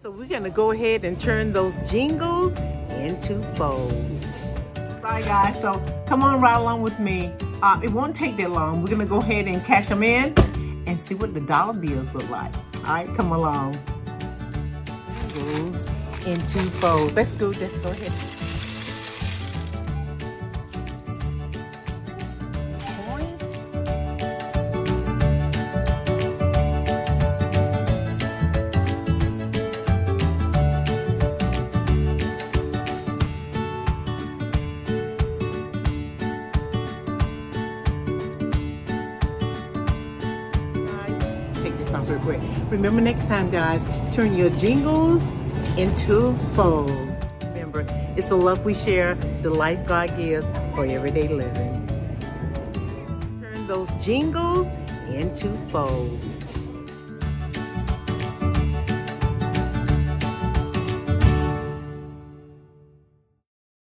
So we're gonna go ahead and turn those jingles into folds. Bye guys, so come on right along with me. It won't take that long. We're gonna go ahead and cash them in and see what the dollar bills look like. All right, come along. Jingles into folds. Let's go ahead. Real quick. Remember next time guys, turn your jingles into folds. Remember, it's the love we share, the life God gives for everyday living. Turn those jingles into folds.